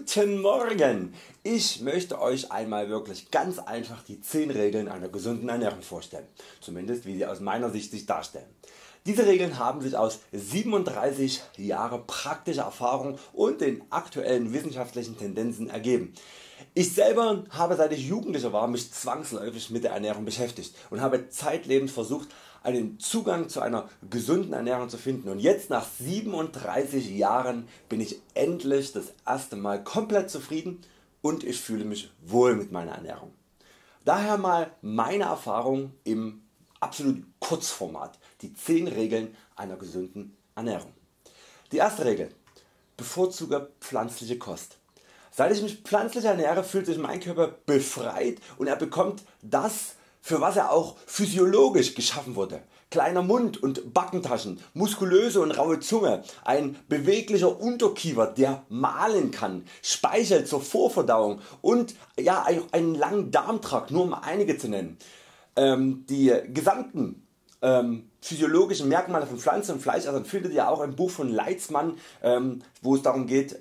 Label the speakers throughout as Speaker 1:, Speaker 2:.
Speaker 1: Guten Morgen! Ich möchte Euch einmal wirklich ganz einfach die 10 Regeln einer gesunden Ernährung vorstellen, zumindest wie sie aus meiner Sicht sich darstellen. Diese Regeln haben sich aus 37 Jahre praktischer Erfahrung und den aktuellen wissenschaftlichen Tendenzen ergeben. Ich selber habe seit ich Jugendlicher war mich zwangsläufig mit der Ernährung beschäftigt und habe zeitlebens versucht einen Zugang zu einer gesunden Ernährung zu finden, und jetzt nach 37 Jahren bin ich endlich das erste Mal komplett zufrieden und ich fühle mich wohl mit meiner Ernährung. Daher mal meine Erfahrung im absolut Kurzformat, die 10 Regeln einer gesunden Ernährung. Die erste Regel: bevorzuge pflanzliche Kost. Seit ich mich pflanzlich ernähre, fühlt sich mein Körper befreit und er bekommt das, für was er auch physiologisch geschaffen wurde. Kleiner Mund und Backentaschen, muskulöse und raue Zunge, ein beweglicher Unterkiefer der mahlen kann, Speichel zur Vorverdauung und einen langen Darmtrakt, nur um einige zu nennen. Die gesamten physiologischen Merkmale von Pflanzen und Fleischessern findet ihr auch im Buch von Leitzmann, wo es darum geht,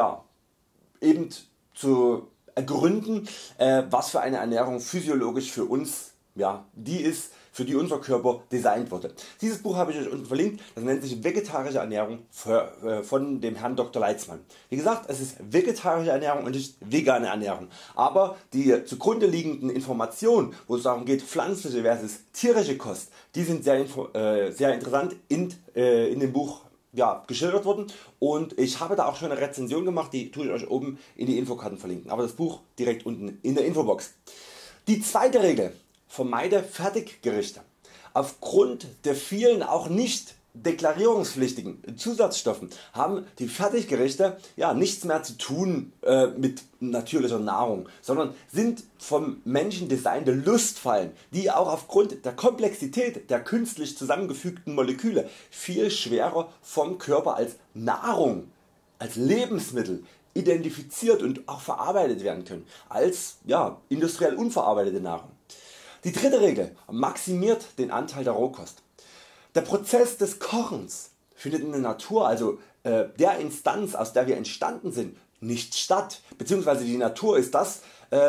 Speaker 1: eben zu ergründen, was für eine Ernährung physiologisch für uns die ist, für die unser Körper designt wurde. Dieses Buch habe ich Euch unten verlinkt, das nennt sich Vegetarische Ernährung von dem Herrn Dr. Leitzmann. Wie gesagt, es ist vegetarische Ernährung und nicht vegane Ernährung, aber die zugrunde liegenden Informationen, wo es darum geht, pflanzliche versus tierische Kost, die sind sehr interessant in dem Buch geschildert worden, und ich habe da auch schon eine Rezension gemacht, die tue ich Euch oben in die Infokarten verlinken, aber das Buch direkt unten in der Infobox. Die zweite Regel: vermeide Fertiggerichte. Aufgrund der vielen auch nicht deklarierungspflichtigen Zusatzstoffen haben die Fertiggerichte nichts mehr zu tun mit natürlicher Nahrung, sondern sind vom Menschen designte Lustfallen, die auch aufgrund der Komplexität der künstlich zusammengefügten Moleküle viel schwerer vom Körper als Nahrung, als Lebensmittel identifiziert und auch verarbeitet werden können als industriell unverarbeitete Nahrung. Die dritte Regel: maximiert den Anteil der Rohkost. Der Prozess des Kochens findet in der Natur, also der Instanz, aus der wir entstanden sind, nicht statt, bzw. die Natur ist das,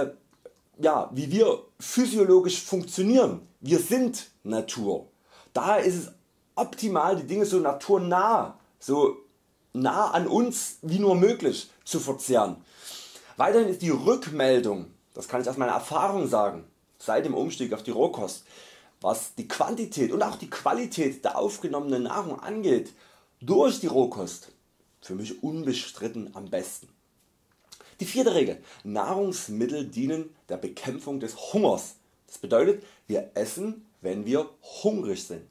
Speaker 1: wie wir physiologisch funktionieren. Wir sind Natur. Daher ist es optimal, die Dinge so naturnah, so nah an uns wie nur möglich zu verzehren. Weiterhin ist die Rückmeldung, das kann ich aus meiner Erfahrung sagen, seit dem Umstieg auf die Rohkost, was die Quantität und auch die Qualität der aufgenommenen Nahrung angeht, durch die Rohkost für mich unbestritten am besten. Die vierte Regel: Nahrungsmittel dienen der Bekämpfung des Hungers. Das bedeutet, wir essen, wenn wir hungrig sind.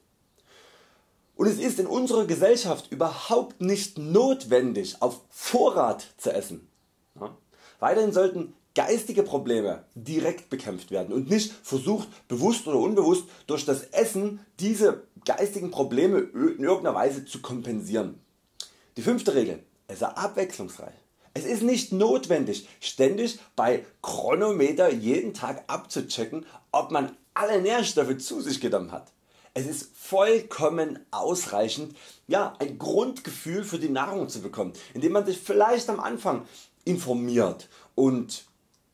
Speaker 1: Und es ist in unserer Gesellschaft überhaupt nicht notwendig, auf Vorrat zu essen. Weiterhin sollten geistige Probleme direkt bekämpft werden und nicht versucht, bewusst oder unbewusst durch das Essen diese geistigen Probleme in irgendeiner Weise zu kompensieren. Die fünfte Regel: esse abwechslungsreich. Es ist nicht notwendig, ständig bei Chronometer jeden Tag abzuchecken, ob man alle Nährstoffe zu sich genommen hat. Es ist vollkommen ausreichend, ein Grundgefühl für die Nahrung zu bekommen, indem man sich vielleicht am Anfang informiert, und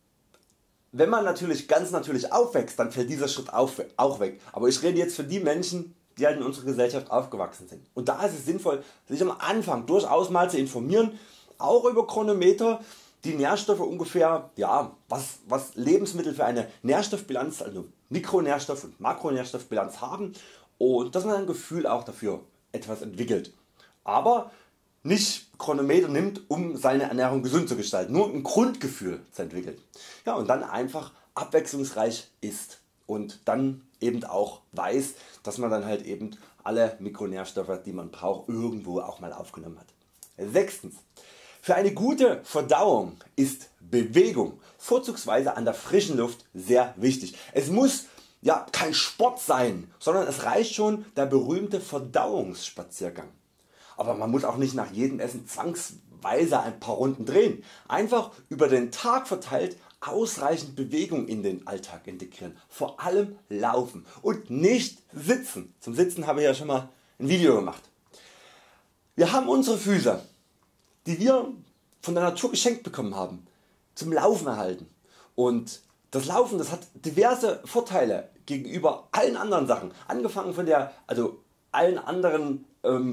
Speaker 1: wenn man natürlich ganz natürlich aufwächst, dann fällt dieser Schritt auch weg. Aber ich rede jetzt für die Menschen, die halt in unserer Gesellschaft aufgewachsen sind. Und da ist es sinnvoll, sich am Anfang durchaus mal zu informieren, auch über Chronometer, die Nährstoffe ungefähr, was Lebensmittel für eine Nährstoffbilanz, also Mikronährstoff- und Makronährstoffbilanz haben, und dass man ein Gefühl auch dafür etwas entwickelt. Aber nicht Chronometer nimmt, um seine Ernährung gesund zu gestalten, nur ein Grundgefühl zu entwickeln. Und dann einfach abwechslungsreich isst und dann eben auch weiß, dass man dann halt eben alle Mikronährstoffe, die man braucht, irgendwo auch mal aufgenommen hat. Sechstens: für eine gute Verdauung ist Bewegung, vorzugsweise an der frischen Luft, sehr wichtig. Es muss kein Sport sein, sondern es reicht schon der berühmte Verdauungsspaziergang. Aber man muss auch nicht nach jedem Essen zwangsweise ein paar Runden drehen. Einfach über den Tag verteilt ausreichend Bewegung in den Alltag integrieren. Vor allem laufen und nicht sitzen. Zum Sitzen habe ich ja schon mal ein Video gemacht. Wir haben unsere Füße, die wir von der Natur geschenkt bekommen haben, zum Laufen erhalten. Und das Laufen, das hat diverse Vorteile gegenüber allen anderen Sachen, angefangen von allen anderen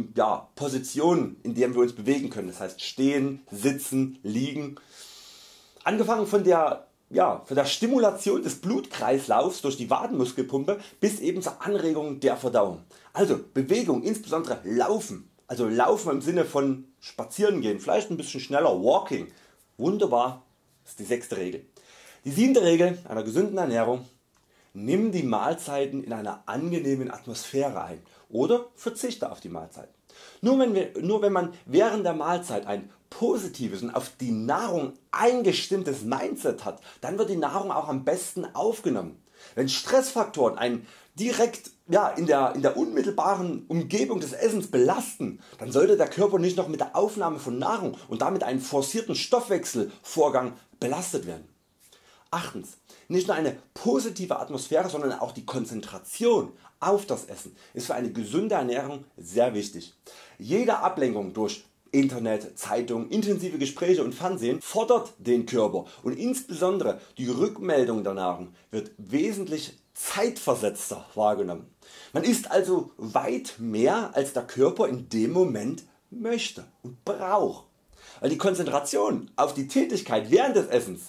Speaker 1: Positionen, in denen wir uns bewegen können, das heißt stehen, sitzen, liegen, angefangen von der Stimulation des Blutkreislaufs durch die Wadenmuskelpumpe bis eben zur Anregung der Verdauung. Also Bewegung, insbesondere Laufen, also Laufen im Sinne von spazieren gehen, vielleicht ein bisschen schneller, Walking, wunderbar, das ist die 6. Regel. Die 7. Regel einer gesunden Ernährung: Nimm die Mahlzeiten in einer angenehmen Atmosphäre ein oder verzichte auf die Mahlzeiten. Nur wenn man während der Mahlzeit ein positives und auf die Nahrung eingestimmtes Mindset hat, dann wird die Nahrung auch am besten aufgenommen. Wenn Stressfaktoren einen direkt in der unmittelbaren Umgebung des Essens belasten, dann sollte der Körper nicht noch mit der Aufnahme von Nahrung und damit einem forcierten Stoffwechselvorgang belastet werden. 8. Nicht nur eine positive Atmosphäre, sondern auch die Konzentration auf das Essen ist für eine gesunde Ernährung sehr wichtig. Jede Ablenkung durch Internet, Zeitung, intensive Gespräche und Fernsehen fordert den Körper, und insbesondere die Rückmeldung der Nahrung wird wesentlich zeitversetzter wahrgenommen. Man isst also weit mehr, als der Körper in dem Moment möchte und braucht, weil die Konzentration auf die Tätigkeit während des Essens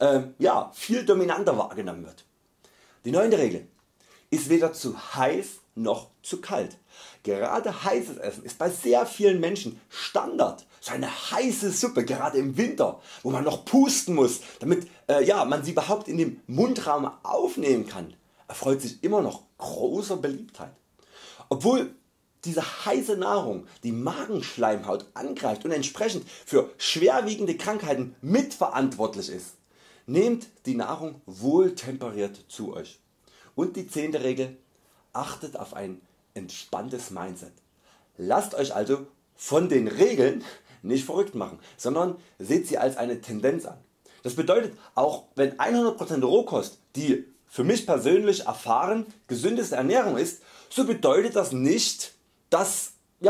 Speaker 1: viel dominanter wahrgenommen wird. Die 9. Regel: Ist weder zu heiß noch zu kalt. Gerade heißes Essen ist bei sehr vielen Menschen Standard. So eine heiße Suppe, gerade im Winter, wo man noch pusten muss, damit man sie überhaupt in den Mundraum aufnehmen kann, erfreut sich immer noch großer Beliebtheit. Obwohl diese heiße Nahrung die Magenschleimhaut angreift und entsprechend für schwerwiegende Krankheiten mitverantwortlich ist, nehmt die Nahrung wohltemperiert zu euch. Und die 10. Regel: Achtet auf ein entspanntes Mindset. Lasst euch also von den Regeln nicht verrückt machen, sondern seht sie als eine Tendenz an. Das bedeutet, auch wenn 100% Rohkost die für mich persönlich erfahren gesündeste Ernährung ist, so bedeutet das nicht, dass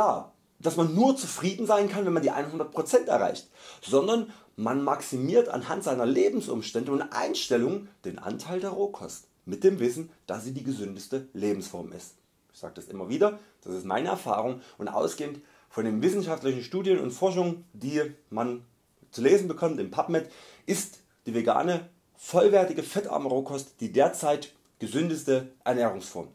Speaker 1: man nur zufrieden sein kann, wenn man die 100% erreicht, sondern man maximiert anhand seiner Lebensumstände und Einstellungen den Anteil der Rohkost, mit dem Wissen, dass sie die gesündeste Lebensform ist. Ich sage das immer wieder, das ist meine Erfahrung, und ausgehend von den wissenschaftlichen Studien und Forschungen, die man zu lesen bekommt im PubMed, ist die vegane, vollwertige, fettarme Rohkost die derzeit gesündeste Ernährungsform.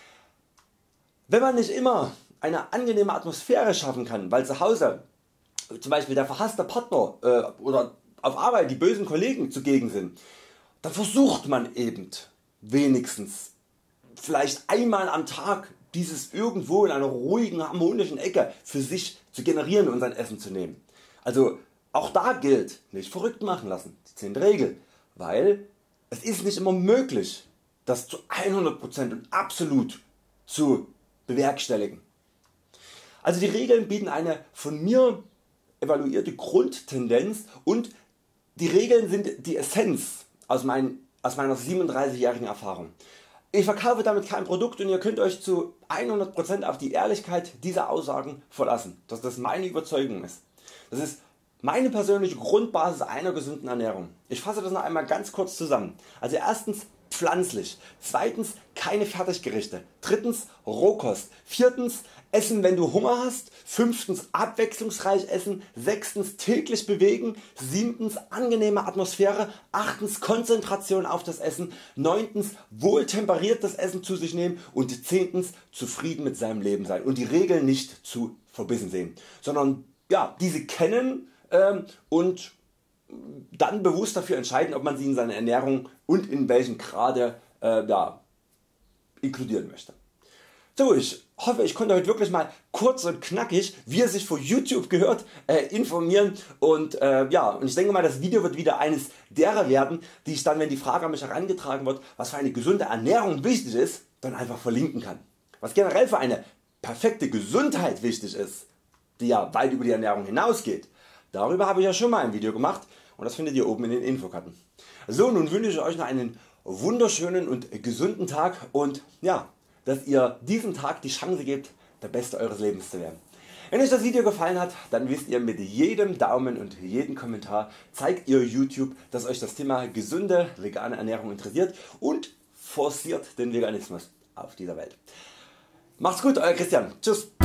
Speaker 1: Wenn man nicht immer eine angenehme Atmosphäre schaffen kann, weil zu Hause zum Beispiel der verhasste Partner oder auf Arbeit die bösen Kollegen zugegen sind, dann versucht man eben wenigstens vielleicht einmal am Tag dieses irgendwo in einer ruhigen, harmonischen Ecke für sich zu generieren und sein Essen zu nehmen. Also auch da gilt, nicht verrückt machen lassen, die 10. Regel, weil es ist nicht immer möglich, das zu 100% und absolut zu bewerkstelligen. Also die Regeln bieten eine von mir evaluierte Grundtendenz, und die Regeln sind die Essenz aus meiner 37-jährigen Erfahrung. Ich verkaufe damit kein Produkt, und ihr könnt euch zu 100% auf die Ehrlichkeit dieser Aussagen verlassen, dass das meine Überzeugung ist. Das ist meine persönliche Grundbasis einer gesunden Ernährung. Ich fasse das noch einmal ganz kurz zusammen. Also erstens pflanzlich, zweitens keine Fertiggerichte, drittens Rohkost, viertens Essen wenn du Hunger hast, fünftens abwechslungsreich essen, sechstens täglich bewegen, siebtens angenehme Atmosphäre, achtens Konzentration auf das Essen, neuntens wohltemperiertes Essen zu sich nehmen und zehntens zufrieden mit seinem Leben sein und die Regeln nicht zu verbissen sehen, sondern diese kennen und dann bewusst dafür entscheiden, ob man sie in seine Ernährung und in welchem Grade inkludieren möchte. So, ich hoffe, ich konnte heute wirklich mal kurz und knackig, wie es sich vor YouTube gehört, informieren, und ich denke mal, das Video wird wieder eines derer werden, die ich dann, wenn die Frage an mich herangetragen wird, was für eine gesunde Ernährung wichtig ist, dann einfach verlinken kann. Was generell für eine perfekte Gesundheit wichtig ist, die weit über die Ernährung hinausgeht, darüber habe ich ja schon mal ein Video gemacht, und das findet ihr oben in den Infokarten. So, nun wünsche ich euch noch einen wunderschönen und gesunden Tag, und dass ihr diesem Tag die Chance gebt, der Beste eures Lebens zu werden. Wenn euch das Video gefallen hat, dann wisst ihr, mit jedem Daumen und jedem Kommentar zeigt ihr YouTube, dass euch das Thema gesunde vegane Ernährung interessiert und forciert den Veganismus auf dieser Welt. Macht's gut, Euer Christian. Tschüss.